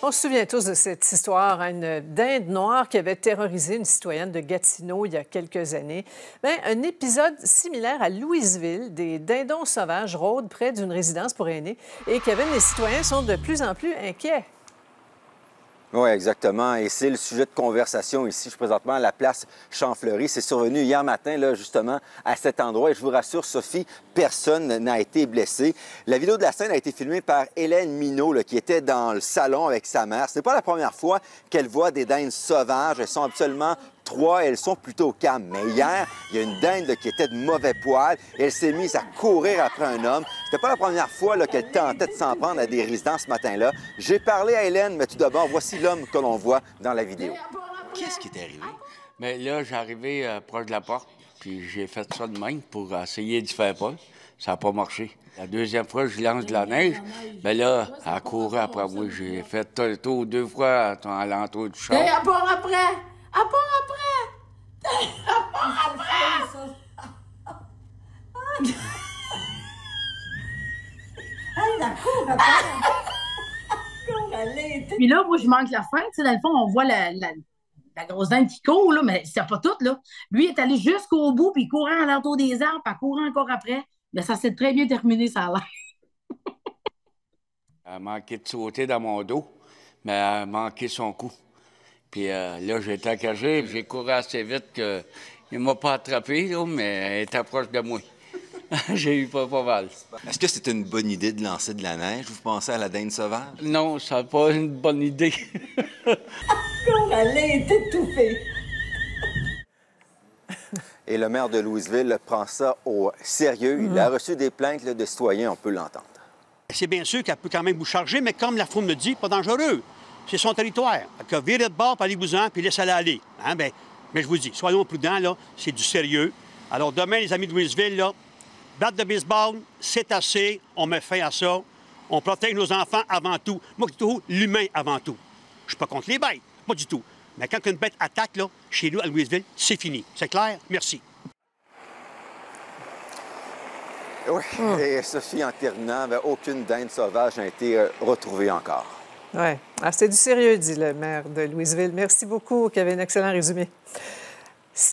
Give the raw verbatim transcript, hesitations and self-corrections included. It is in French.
On se souvient tous de cette histoire, hein, une dinde noire qui avait terrorisé une citoyenne de Gatineau il y a quelques années. Bien, un épisode similaire à Louisville, des dindons sauvages rôdent près d'une résidence pour aînés et Kevin, les citoyens sont de plus en plus inquiets. Oui, exactement. Et c'est le sujet de conversation ici. Je suis présentement à la place Champfleury. C'est survenu hier matin, là, justement, à cet endroit. Et je vous rassure, Sophie, personne n'a été blessé. La vidéo de la scène a été filmée par Hélène Minault, là, qui était dans le salon avec sa mère. Ce n'est pas la première fois qu'elle voit des dindes sauvages. Elles sont absolument trois, elles sont plutôt calmes. Mais hier, il y a une dinde là, qui était de mauvais poil et elle s'est mise à courir après un homme. C'était pas la première fois qu'elle tentait de s'en prendre à des résidents ce matin-là. J'ai parlé à Hélène, mais tout d'abord, voici l'homme que l'on voit dans la vidéo. Qu'est-ce qui est arrivé? Bien là, j'arrivais euh, proche de la porte, puis j'ai fait ça de même pour essayer d'y faire pas. Ça n'a pas marché. La deuxième fois, je lance de la neige. Bien là, elle a couru après moi. J'ai fait le tour deux fois à l'entour du char. Et à part après! À part après! À part après! Elle la cour après! Puis là, moi, je manque la fin. Tu sais, dans le fond, on voit la, la, la grosse dinde qui court, là, mais c'est pas tout, là. Lui est allé jusqu'au bout, puis il courait à l'entour des arbres, puis il courait encore après. Mais ça s'est très bien terminé, ça a l'air. Elle a manqué de sauter dans mon dos, mais elle a manqué son coup. Puis euh, là, j'ai été cagé, j'ai couru assez vite qu'il ne m'a pas attrapé, là, mais elle était proche de moi. J'ai eu pas, pas mal. Est-ce que c'était une bonne idée de lancer de la neige? Vous pensez à la dinde sauvage? Non, ça n'a pas une bonne idée. Elle a été étouffée. Et le maire de Louisville prend ça au sérieux. Il a reçu des plaintes là, de citoyens, on peut l'entendre. C'est bien sûr qu'elle peut quand même vous charger, mais comme la fourme me dit, pas dangereux. C'est son territoire. Que virez de bord, allez-vous-en, puis laissez-la aller. Hein? Ben, mais je vous dis, soyons prudents, là, c'est du sérieux. Alors demain, les amis de Louisville, là, batte de baseball, c'est assez, on met fin à ça. On protège nos enfants avant tout. Moi, tout, l'humain avant tout. Je suis pas contre les bêtes, pas du tout. Mais quand une bête attaque, là, chez nous, à Louisville, c'est fini. C'est clair? Merci. Oui, oh. Et Sophie, en terminant, bien, aucune dinde sauvage n'a été euh, retrouvée encore. Oui. Ah, c'est du sérieux, dit le maire de Louisville. Merci beaucoup, Kevin. Excellent résumé.